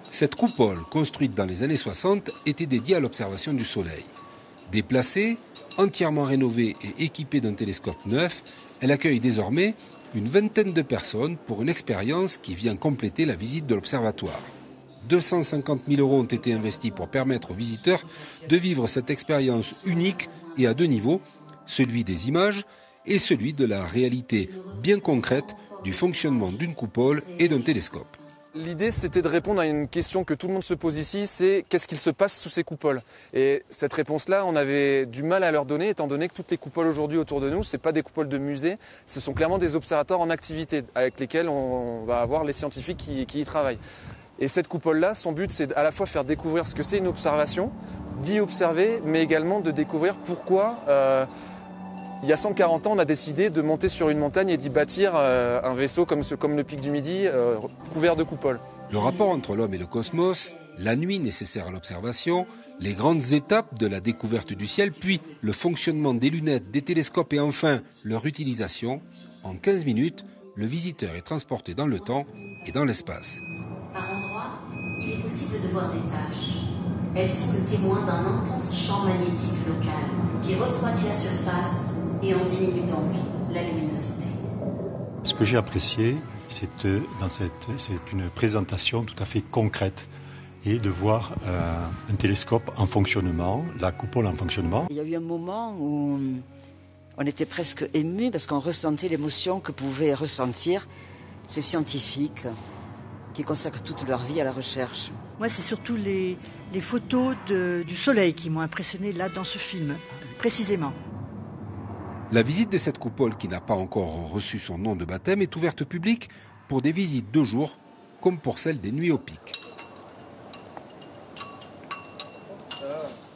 Cette coupole, construite dans les années 60, était dédiée à l'observation du Soleil. Déplacée, entièrement rénovée et équipée d'un télescope neuf, elle accueille désormais une vingtaine de personnes pour une expérience qui vient compléter la visite de l'observatoire. 250 000 € ont été investis pour permettre aux visiteurs de vivre cette expérience unique et à deux niveaux, celui des images et celui de la réalité bien concrète du fonctionnement d'une coupole et d'un télescope. L'idée, c'était de répondre à une question que tout le monde se pose ici, c'est qu'est-ce qu'il se passe sous ces coupoles? Et cette réponse-là, on avait du mal à leur donner, étant donné que toutes les coupoles aujourd'hui autour de nous, ce n'est pas des coupoles de musée, ce sont clairement des observatoires en activité, avec lesquels on va avoir les scientifiques qui y travaillent. Et cette coupole-là, son but, c'est à la fois faire découvrir ce que c'est une observation, d'y observer, mais également de découvrir pourquoi... il y a 140 ans, on a décidé de monter sur une montagne et d'y bâtir un vaisseau comme le Pic du Midi, couvert de coupoles. Le rapport entre l'homme et le cosmos, la nuit nécessaire à l'observation, les grandes étapes de la découverte du ciel, puis le fonctionnement des lunettes, des télescopes et enfin leur utilisation. En 15 minutes, le visiteur est transporté dans le temps et dans l'espace. Par endroits, il est possible de voir des taches. Elles sont le témoin d'un intense champ magnétique local qui refroidit la surface et en diminue donc la luminosité. Ce que j'ai apprécié, c'est une présentation tout à fait concrète et de voir un télescope en fonctionnement, la coupole en fonctionnement. Il y a eu un moment où on était presque ému parce qu'on ressentait l'émotion que pouvaient ressentir ces scientifiques qui consacrent toute leur vie à la recherche. Moi, c'est surtout les photos du soleil qui m'ont impressionné là dans ce film, précisément. La visite de cette coupole, qui n'a pas encore reçu son nom de baptême, est ouverte au public pour des visites de jour, comme pour celle des nuits au pic.